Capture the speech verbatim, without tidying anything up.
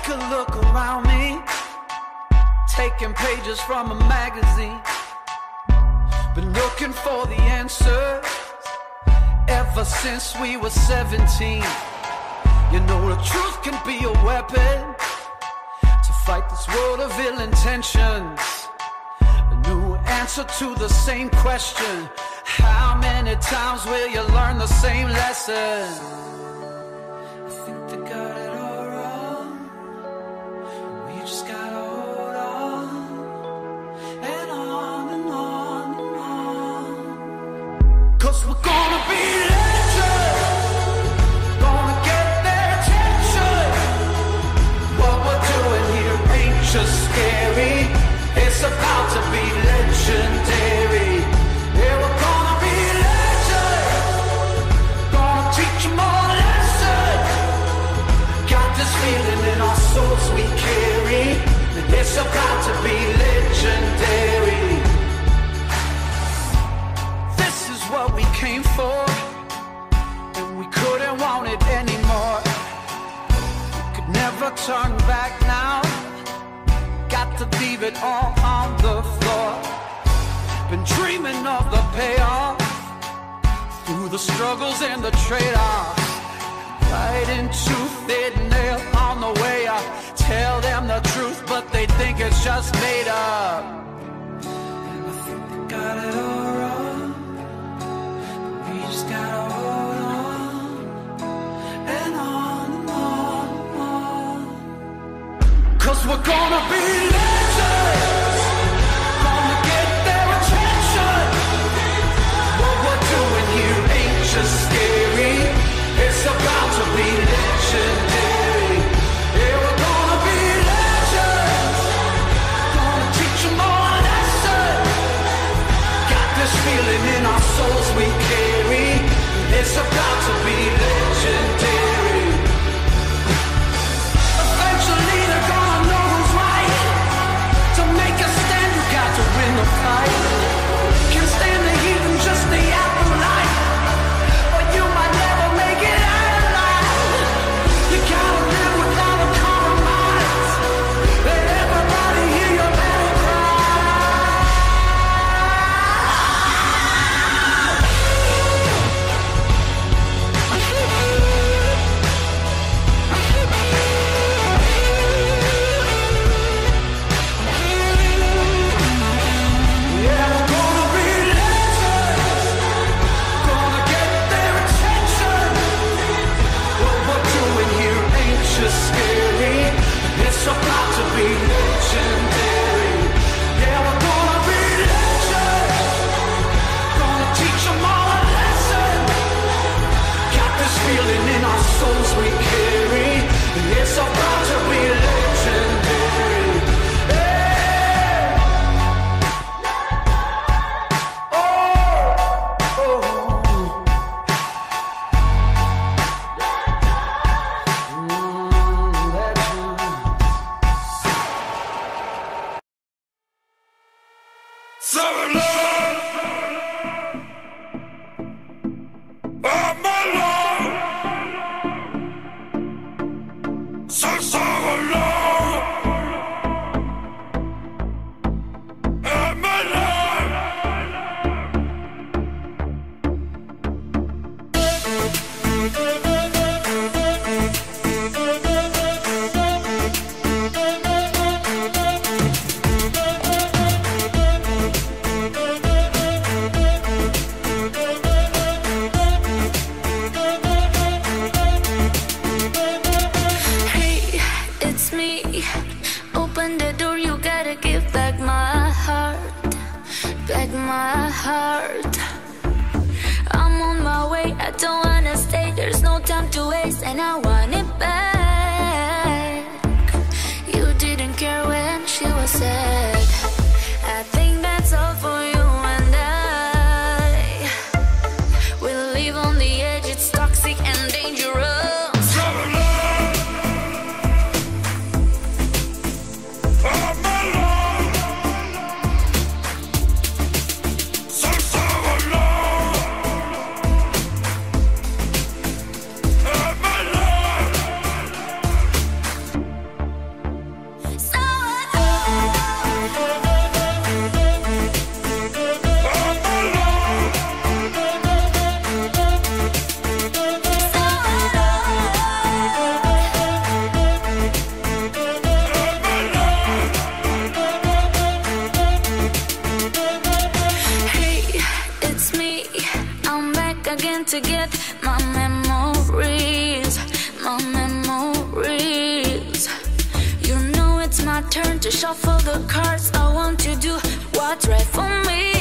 take a look around me, taking pages from a magazine. Been looking for the answers ever since we were seventeen. You know the truth can be a weapon to fight this world of ill intentions. A new answer to the same question: how many times will you learn the same lesson? I think they got it all wrong. We just gotta hold on and on and on and on. 'Cause we're gonna be legends, gonna get their attention. What we're doing here ain't just scary, it's about to be legendary. Yeah, we're gonna be legends, gonna teach them all a lesson. Got this feeling in our souls we carry, it's about to be legendary. This is what we came for, and we couldn't want it anymore. We could never turn back now, got to leave it all on the floor. Been dreaming of the payoff, through the struggles and the trade-offs. Fighting tooth and nail on the way up. Tell them the truth, but they think it's just made up. And I think they got it all wrong, but we just gotta hold on and on and on and on. 'Cause we're gonna be legends, gonna get their attention. What we're doing here ain't just scary, it's about to be legendary. Yeah, we're gonna be legends, gonna teach them all a lesson. Got this feeling in our souls we carry, it's about to be legendary. Eventually they're gonna know who's right. To make a stand you got to win the fight. Can't stand the heat and just the afterlife, or you might never make it out alive. You gotta live without a compromise. Let everybody hear your battle cry. Yeah, we're gonna be legends, gonna get their attention. What we're doing here ain't just scary, it's about to be legendary. Yeah, we're gonna be legends, gonna teach them all a lesson. Got this feeling in our souls we carry, it's about to be legendary. Hey! Oh, oh. Mm, legends. So alone, I'm alone. So so alone, I'm alone. Hey, it's me. Open the door, you gotta give back my heart. Back my heart. I'm on my way, I don't wanna stay. There's no time to waste, and I want it back. You didn't care when she was sad. I think that's all for you and I. We'll live on the edge, it's toxic and dangerous. So alone, I'm alone. So so alone, I'm alone. turn to shuffle the cards. I want to do what's right for me.